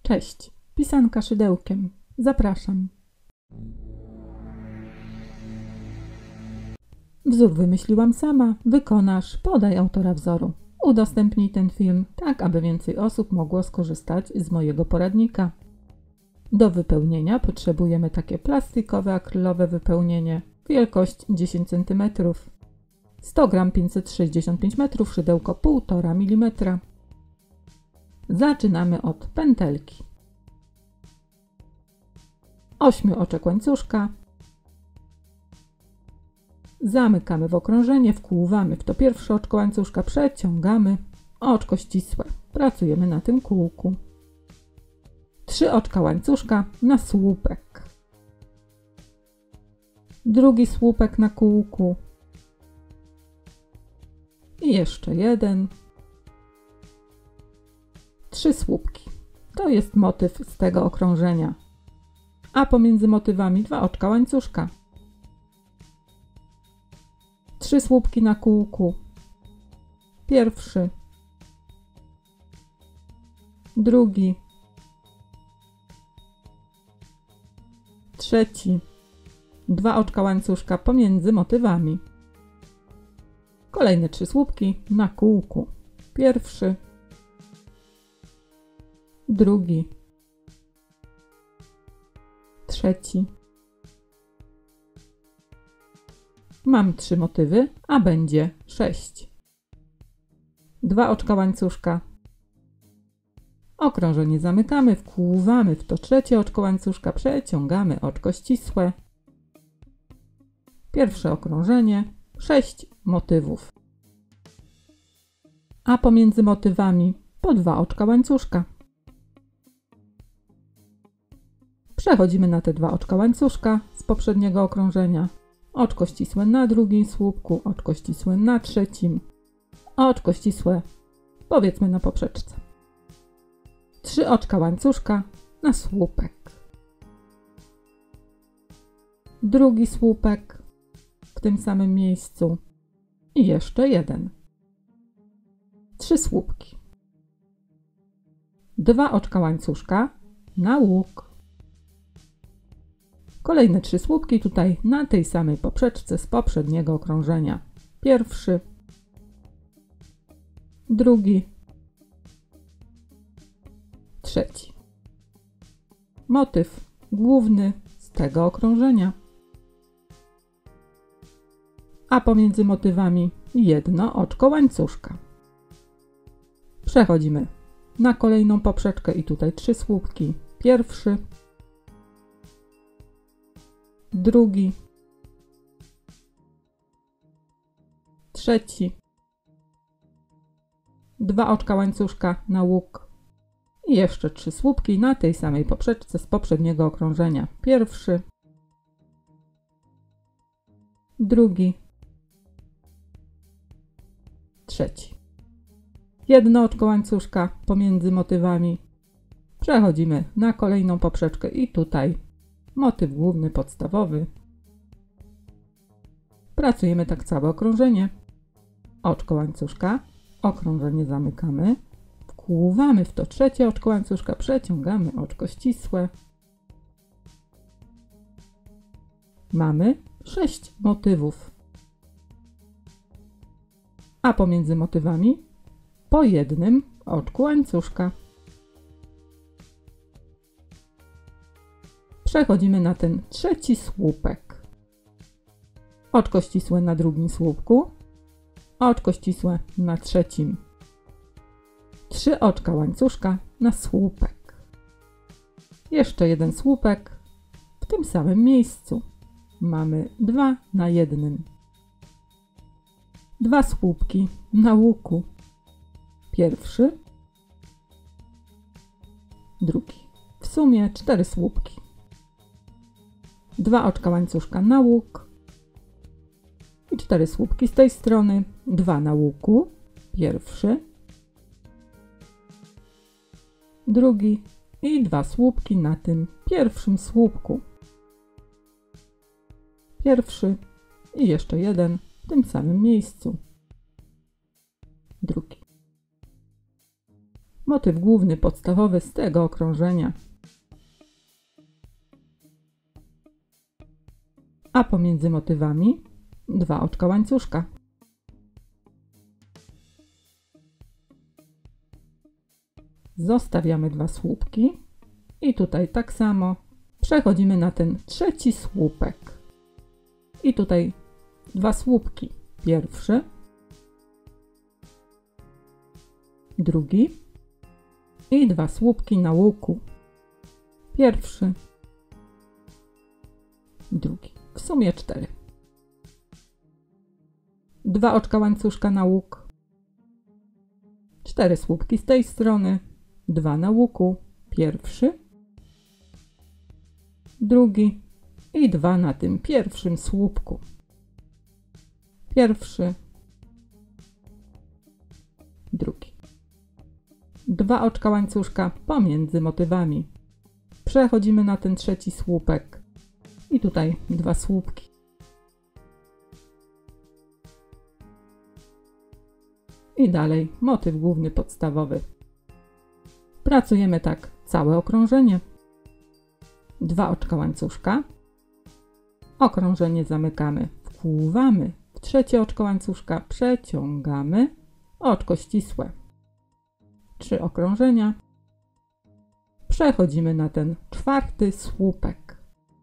Cześć, pisanka szydełkiem. Zapraszam. Wzór wymyśliłam sama, wykonasz, podaj autora wzoru. Udostępnij ten film, tak aby więcej osób mogło skorzystać z mojego poradnika. Do wypełnienia potrzebujemy takie plastikowe, akrylowe wypełnienie, wielkość 10 cm. 100 g 565 metrów, szydełko 1,5 mm. Zaczynamy od pętelki. 8 oczek łańcuszka. Zamykamy w okrążenie, wkłuwamy w to pierwsze oczko łańcuszka, przeciągamy oczko ścisłe. Pracujemy na tym kółku. 3 oczka łańcuszka na słupek. Drugi słupek na kółku. I jeszcze jeden. 3 słupki. To jest motyw z tego okrążenia. A pomiędzy motywami 2 oczka łańcuszka. 3 słupki na kółku. Pierwszy. Drugi. Trzeci. 2 oczka łańcuszka pomiędzy motywami. Kolejne 3 słupki na kółku. Pierwszy. Drugi. Trzeci. Mam 3 motywy, a będzie 6. 2 oczka łańcuszka. Okrążenie zamykamy, wkłuwamy w to trzecie oczko łańcuszka, przeciągamy oczko ścisłe. Pierwsze okrążenie, 6 motywów. A pomiędzy motywami po 2 oczka łańcuszka. Przechodzimy na te 2 oczka łańcuszka z poprzedniego okrążenia. Oczko ścisłe na drugim słupku, oczko ścisłe na trzecim, oczko ścisłe powiedzmy na poprzeczce. 3 oczka łańcuszka na słupek. Drugi słupek w tym samym miejscu i jeszcze jeden. 3 słupki. 2 oczka łańcuszka na łuk. Kolejne 3 słupki tutaj na tej samej poprzeczce z poprzedniego okrążenia. Pierwszy, drugi, trzeci. Motyw główny z tego okrążenia. A pomiędzy motywami 1 oczko łańcuszka. Przechodzimy na kolejną poprzeczkę i tutaj 3 słupki. Pierwszy, drugi, trzeci, 2 oczka łańcuszka na łuk i jeszcze 3 słupki na tej samej poprzeczce z poprzedniego okrążenia. Pierwszy, drugi, trzeci. 1 oczko łańcuszka pomiędzy motywami. Przechodzimy na kolejną poprzeczkę i tutaj motyw główny, podstawowy. Pracujemy tak całe okrążenie. Oczko łańcuszka, okrążenie zamykamy, wkłuwamy w to trzecie oczko łańcuszka, przeciągamy oczko ścisłe. Mamy 6 motywów. A pomiędzy motywami po 1 oczku łańcuszka. Przechodzimy na ten trzeci słupek. Oczko ścisłe na drugim słupku, oczko ścisłe na trzecim. 3 oczka łańcuszka na słupek. Jeszcze 1 słupek w tym samym miejscu. Mamy 2 na 1. 2 słupki na łuku. Pierwszy, drugi. W sumie 4 słupki. 2 oczka łańcuszka na łuk i 4 słupki z tej strony, 2 na łuku, pierwszy, drugi i 2 słupki na tym pierwszym słupku. Pierwszy i jeszcze jeden w tym samym miejscu. Drugi. motyw główny podstawowy z tego okrążenia. A pomiędzy motywami 2 oczka łańcuszka. Zostawiamy 2 słupki i tutaj tak samo przechodzimy na ten trzeci słupek. I tutaj 2 słupki. Pierwszy, drugi i 2 słupki na łuku. Pierwszy, drugi. W sumie 4. 2 oczka łańcuszka na łuk. 4 słupki z tej strony. 2 na łuku. Pierwszy, drugi i 2 na tym pierwszym słupku. Pierwszy, drugi. 2 oczka łańcuszka pomiędzy motywami. Przechodzimy na ten trzeci słupek i tutaj 2 słupki. I dalej motyw główny podstawowy. Pracujemy tak całe okrążenie. 2 oczka łańcuszka. Okrążenie zamykamy, wkłuwamy w trzecie oczko łańcuszka, przeciągamy oczko ścisłe. 3 okrążenia. Przechodzimy na ten czwarty słupek.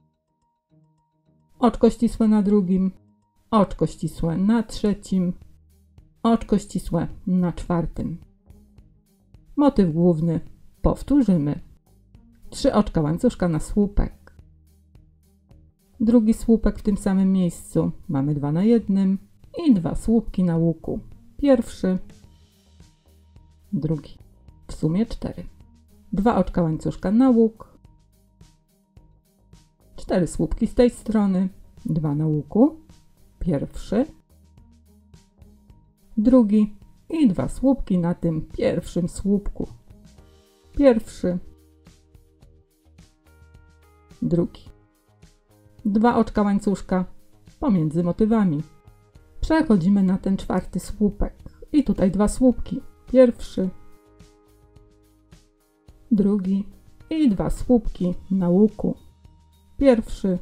Oczko ścisłe na drugim, oczko ścisłe na trzecim, oczko ścisłe na czwartym. Motyw główny powtórzymy. 3 oczka łańcuszka na słupek. Drugi słupek w tym samym miejscu. Mamy 2 na jednym i 2 słupki na łuku. Pierwszy, drugi. W sumie 4. 2 oczka łańcuszka na łuk. 4 słupki z tej strony. 2 na łuku. Pierwszy, drugi i 2 słupki na tym pierwszym słupku. Pierwszy, drugi. 2 oczka łańcuszka pomiędzy motywami. Przechodzimy na ten czwarty słupek i tutaj 2 słupki. Pierwszy, drugi i 2 słupki na łuku. Pierwszy,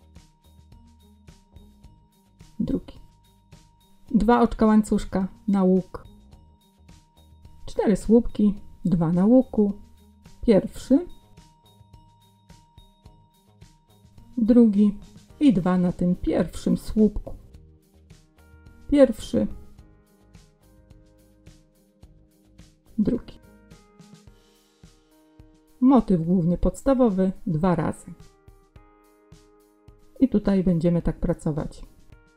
drugi. 2 oczka łańcuszka na łuk. 4 słupki, 2 na łuku. Pierwszy, drugi i 2 na tym pierwszym słupku. Pierwszy, drugi. Motyw główny podstawowy 2 razy. I tutaj będziemy tak pracować.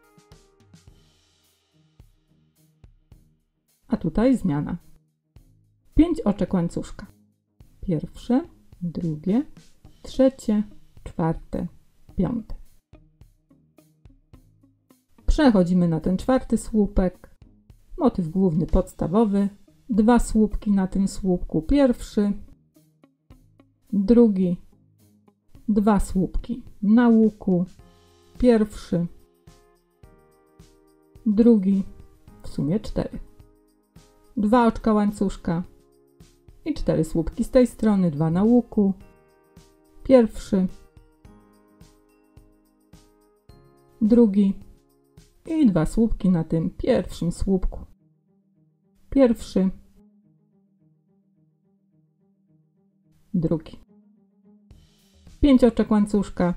A tutaj zmiana. 5 oczek łańcuszka. Pierwsze, drugie, trzecie, czwarte, 5. Przechodzimy na ten czwarty słupek. Motyw główny podstawowy. 2 słupki na tym słupku. Pierwszy, drugi, 2 słupki na łuku. Pierwszy, drugi, w sumie 4. 2 oczka łańcuszka i 4 słupki z tej strony, 2 na łuku. Pierwszy, drugi i 2 słupki na tym pierwszym słupku. Pierwszy, drugi. 5 oczek łańcuszka.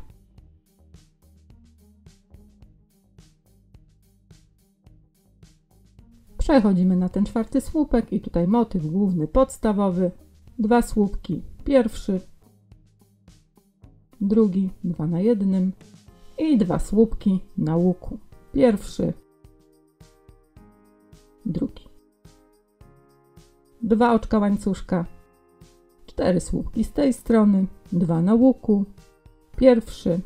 Przechodzimy na ten czwarty słupek i tutaj motyw główny podstawowy. 2 słupki. Pierwszy, drugi, 2 na jednym i 2 słupki na łuku. Pierwszy, drugi. 2 oczka łańcuszka. 4 słupki z tej strony, 2 na łuku. Pierwszy,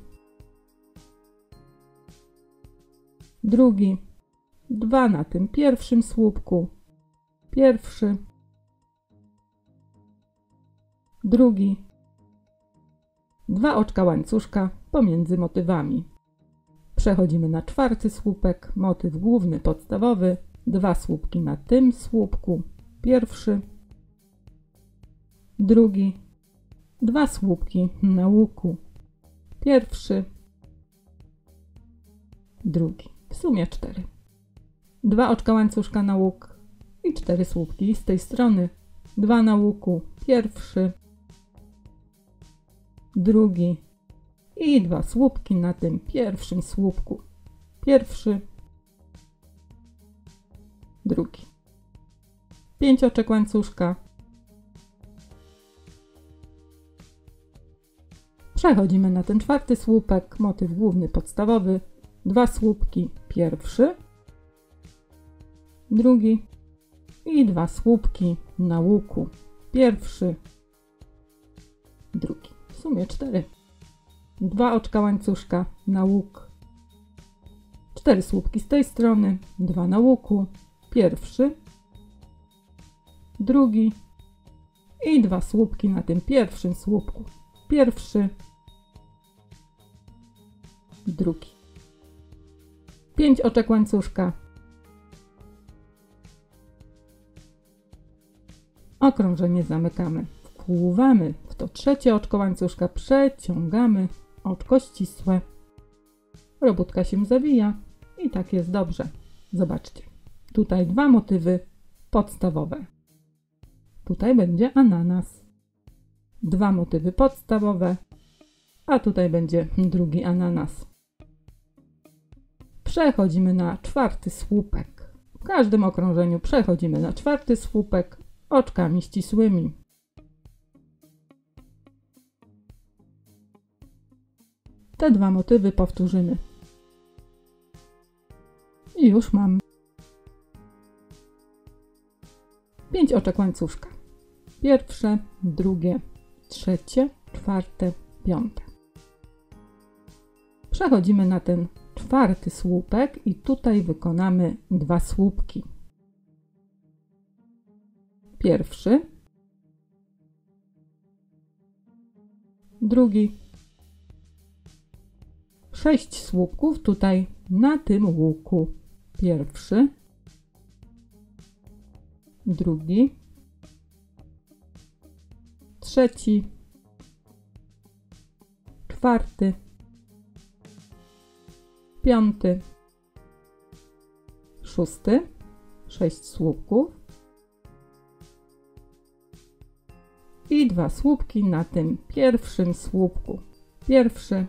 drugi, 2 na tym pierwszym słupku. Pierwszy, drugi. 2 oczka łańcuszka pomiędzy motywami. Przechodzimy na czwarty słupek, motyw główny podstawowy. 2 słupki na tym słupku. Pierwszy, drugi, 2 słupki na łuku, pierwszy, drugi, w sumie 4. 2 oczka łańcuszka na łuk i 4 słupki z tej strony, 2 na łuku, pierwszy, drugi i 2 słupki na tym pierwszym słupku, pierwszy, drugi. 5 oczek łańcuszka. Przechodzimy na ten 4. słupek, motyw główny podstawowy, 2 słupki, pierwszy, drugi i 2 słupki na łuku, pierwszy, drugi, w sumie 4. 2 oczka łańcuszka na łuk, 4 słupki z tej strony, 2 na łuku, pierwszy, drugi i 2 słupki na tym pierwszym słupku, pierwszy, drugi. 5 oczek łańcuszka. Okrążenie zamykamy, wpływamy w to 3. oczko łańcuszka, przeciągamy oczko ścisłe. Robótka się zawija i tak jest dobrze. Zobaczcie, tutaj 2 motywy podstawowe. Tutaj będzie ananas. 2 motywy podstawowe, a tutaj będzie drugi ananas. Przechodzimy na 4. słupek. W każdym okrążeniu przechodzimy na 4. słupek oczkami ścisłymi. Te 2 motywy powtórzymy. I już mam 5 oczek łańcuszka. Pierwsze, drugie, trzecie, 4, 5. Przechodzimy na ten 4. słupek i tutaj wykonamy 2 słupki. Pierwszy, drugi, 6 słupków tutaj na tym łuku. Pierwszy, drugi, trzeci, 4, 5, 6, 6 słupków i 2 słupki na tym pierwszym słupku. Pierwszy,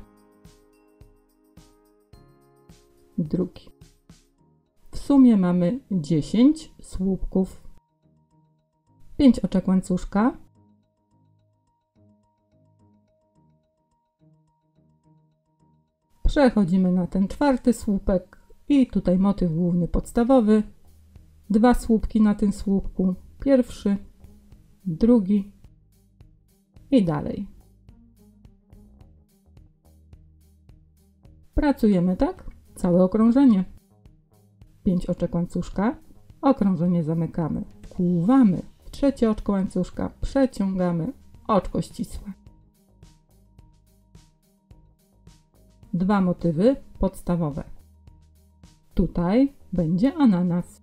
drugi. W sumie mamy 10 słupków. 5 oczek łańcuszka. Przechodzimy na ten 4. słupek i tutaj motyw główny podstawowy. 2 słupki na tym słupku. Pierwszy, drugi i dalej. Pracujemy tak? Całe okrążenie. 5 oczek łańcuszka. Okrążenie zamykamy. Wpływamy w 3. oczko łańcuszka. Przeciągamy oczko ścisłe. 2 motywy podstawowe. Tutaj będzie ananas.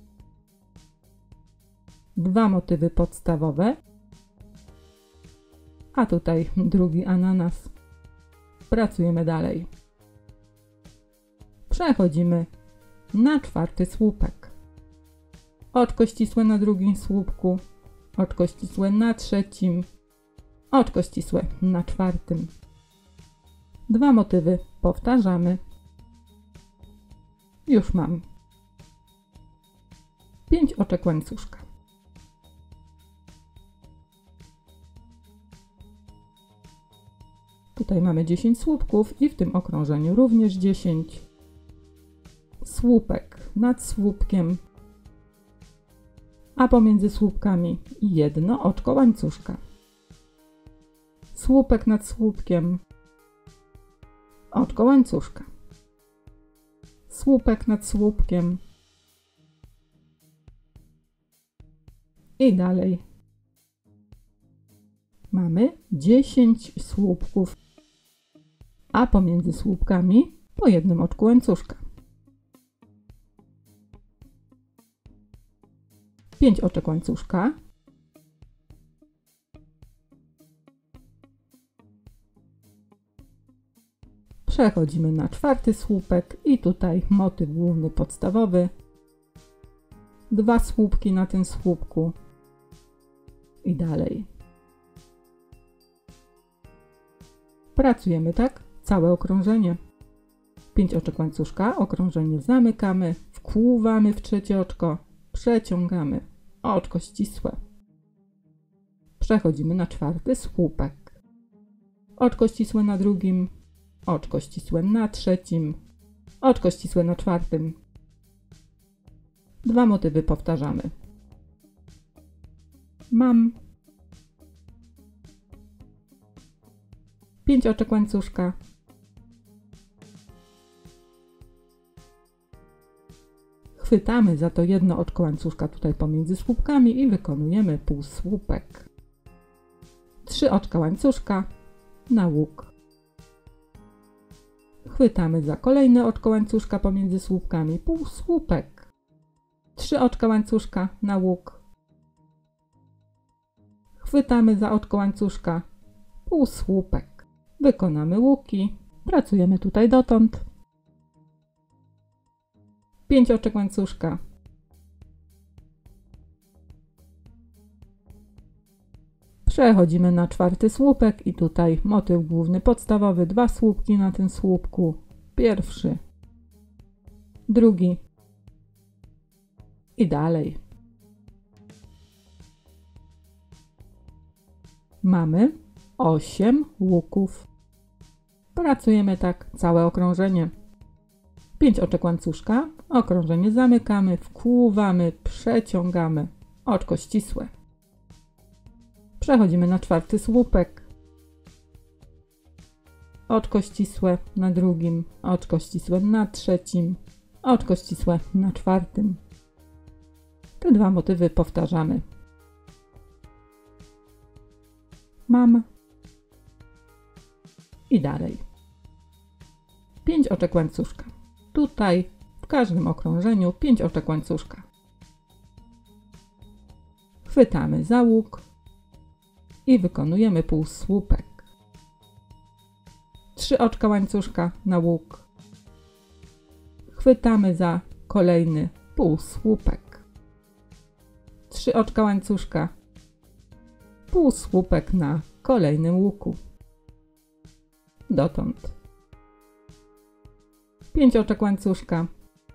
2 motywy podstawowe. A tutaj drugi ananas. Pracujemy dalej. Przechodzimy na 4. słupek. Oczko ścisłe na drugim słupku. Oczko ścisłe na 3. Oczko ścisłe na 4. 2 motywy powtarzamy. Już mam 5 oczek łańcuszka. Tutaj mamy 10 słupków i w tym okrążeniu również 10. Słupek nad słupkiem, a pomiędzy słupkami 1 oczko łańcuszka. Słupek nad słupkiem, oczko łańcuszka. Słupek nad słupkiem i dalej. Mamy 10 słupków, a pomiędzy słupkami po 1 oczku łańcuszka. 5 oczek łańcuszka. Przechodzimy na czwarty słupek i tutaj motyw główny podstawowy. 2 słupki na tym słupku i dalej. Pracujemy tak całe okrążenie. 5 oczek łańcuszka, okrążenie zamykamy, wkłuwamy w trzecie oczko, przeciągamy, oczko ścisłe. Przechodzimy na czwarty słupek. Oczko ścisłe na drugim, oczko ścisłe na trzecim, oczko ścisłe na czwartym. 2 motywy powtarzamy. Mam 5 oczek łańcuszka, chwytamy za to jedno oczko łańcuszka tutaj pomiędzy słupkami i wykonujemy półsłupek. 3 oczka łańcuszka na łuk. Chwytamy za kolejne oczko łańcuszka pomiędzy słupkami, półsłupek. 3 oczka łańcuszka na łuk. Chwytamy za oczko łańcuszka, półsłupek. Wykonamy łuki. Pracujemy tutaj dotąd. 5 oczek łańcuszka. Przechodzimy na czwarty słupek i tutaj motyw główny podstawowy, 2 słupki na tym słupku. Pierwszy, drugi i dalej. Mamy 8 łuków. Pracujemy tak całe okrążenie. 5 oczek łańcuszka, okrążenie zamykamy, wkłuwamy, przeciągamy, oczko ścisłe. Przechodzimy na czwarty słupek. Oczko ścisłe na drugim, oczko ścisłe na trzecim, oczko ścisłe na czwartym. Te 2 motywy powtarzamy. Mam i dalej. 5 oczek łańcuszka. Tutaj w każdym okrążeniu 5 oczek łańcuszka. Chwytamy za łuk i wykonujemy półsłupek. 3 oczka łańcuszka na łuk. Chwytamy za kolejny półsłupek. 3 oczka łańcuszka. Półsłupek na kolejnym łuku. Dotąd. 5 oczek łańcuszka.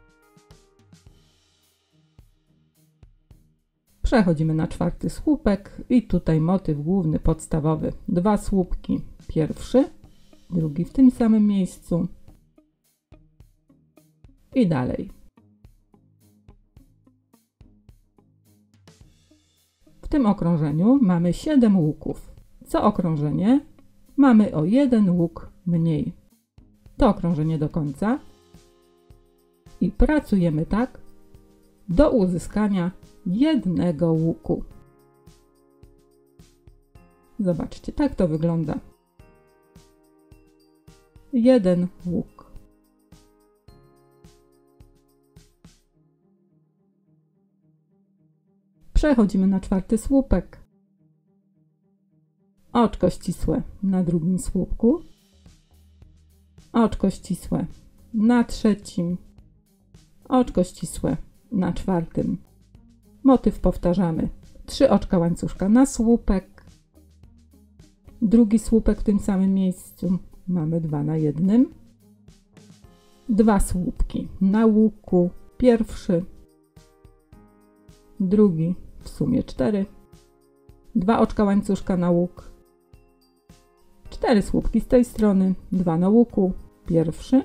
Przechodzimy na czwarty słupek i tutaj motyw główny podstawowy. 2 słupki. Pierwszy, drugi w tym samym miejscu i dalej. W tym okrążeniu mamy 7 łuków. Co okrążenie mamy o 1 łuk mniej. To okrążenie do końca i pracujemy tak do uzyskania 1 łuku. Zobaczcie, tak to wygląda. 1 łuk. Przechodzimy na czwarty słupek. Oczko ścisłe na drugim słupku. Oczko ścisłe na trzecim. Oczko ścisłe na czwartym. Motyw powtarzamy. 3 oczka łańcuszka na słupek. Drugi słupek w tym samym miejscu. Mamy 2 na 1. 2 słupki na łuku. Pierwszy. Drugi. W sumie 4. 2 oczka łańcuszka na łuk. 4 słupki z tej strony. 2 na łuku. Pierwszy.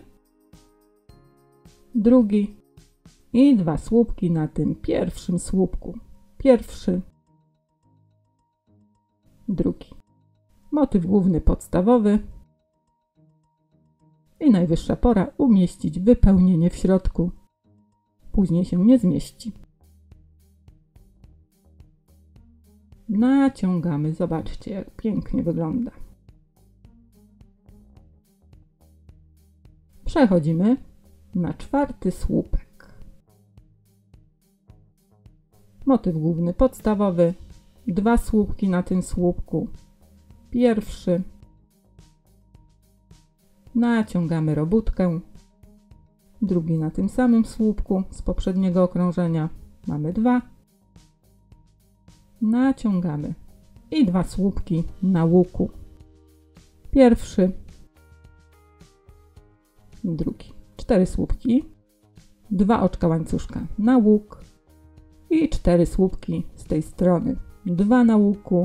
Drugi. I 2 słupki na tym pierwszym słupku. Pierwszy. Drugi. Motyw główny podstawowy. I najwyższa pora umieścić wypełnienie w środku. Później się nie zmieści. Naciągamy. Zobaczcie, jak pięknie wygląda. Przechodzimy na czwarty słupek. Motyw główny podstawowy. 2 słupki na tym słupku. Pierwszy. naciągamy robótkę, drugi na tym samym słupku z poprzedniego okrążenia, mamy 2, naciągamy i 2 słupki na łuku, pierwszy, drugi, 4 słupki, 2 oczka łańcuszka na łuk i 4 słupki z tej strony, 2 na łuku,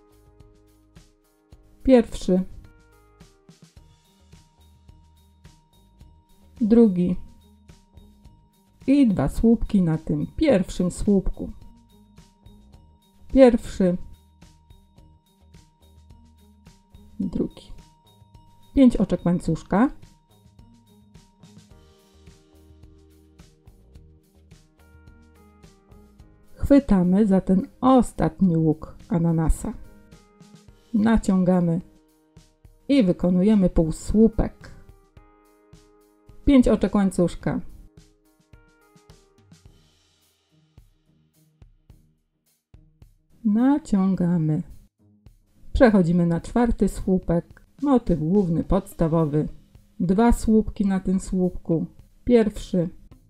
pierwszy, drugi i 2 słupki na tym pierwszym słupku, pierwszy, drugi, 5 oczek łańcuszka, chwytamy za ten ostatni łuk ananasa, naciągamy i wykonujemy półsłupek, 5 oczek łańcuszka, naciągamy, przechodzimy na 4 słupek, motyw główny podstawowy, 2 słupki na tym słupku, pierwszy,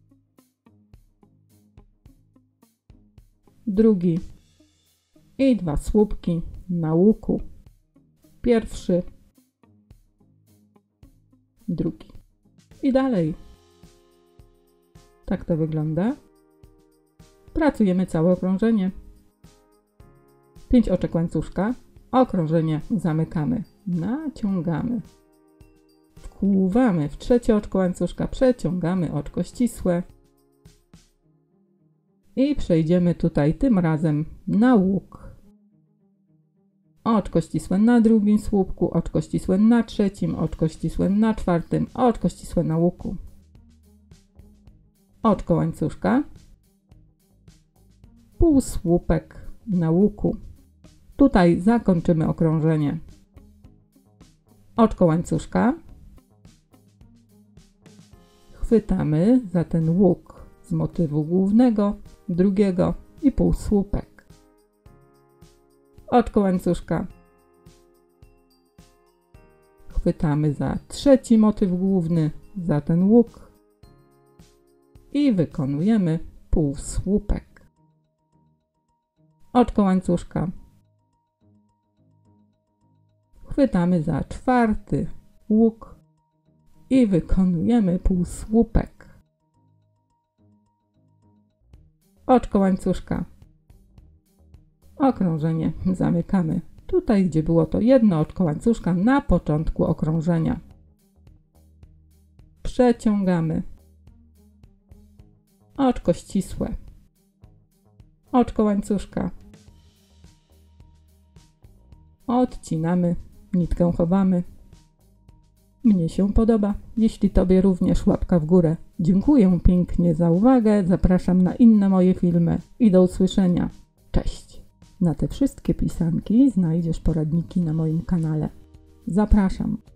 drugi i 2 słupki na łuku, pierwszy, drugi i dalej. Tak to wygląda. Pracujemy całe okrążenie. 5 oczek łańcuszka, okrążenie zamykamy, naciągamy, wkłuwamy w 3 oczko łańcuszka, przeciągamy oczko ścisłe i przejdziemy tutaj tym razem na łuk. Oczko ścisłe na drugim słupku, oczko ścisłe na trzecim, oczko ścisłe na 4, oczko ścisłe na łuku. Oczko łańcuszka, półsłupek na łuku. Tutaj zakończymy okrążenie. Oczko łańcuszka, chwytamy za ten łuk z motywu głównego, drugiego i półsłupek. Oczko łańcuszka, chwytamy za 3 motyw główny, za ten łuk i wykonujemy półsłupek. Oczko łańcuszka, chwytamy za 4 łuk i wykonujemy półsłupek. Oczko łańcuszka, okrążenie zamykamy. Tutaj, gdzie było to jedno oczko łańcuszka na początku okrążenia. Przeciągamy. Oczko ścisłe. Oczko łańcuszka. Odcinamy, nitkę chowamy. Mnie się podoba. Jeśli Tobie również, łapka w górę. Dziękuję pięknie za uwagę. Zapraszam na inne moje filmy i do usłyszenia. Cześć! Na te wszystkie pisanki znajdziesz poradniki na moim kanale. Zapraszam.